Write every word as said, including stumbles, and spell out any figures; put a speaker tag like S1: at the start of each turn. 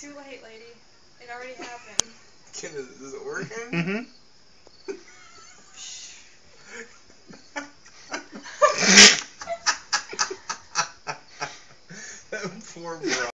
S1: too late, lady. It already happened.
S2: Can it, is it working?
S3: Mm-hmm.
S2: That poor bro.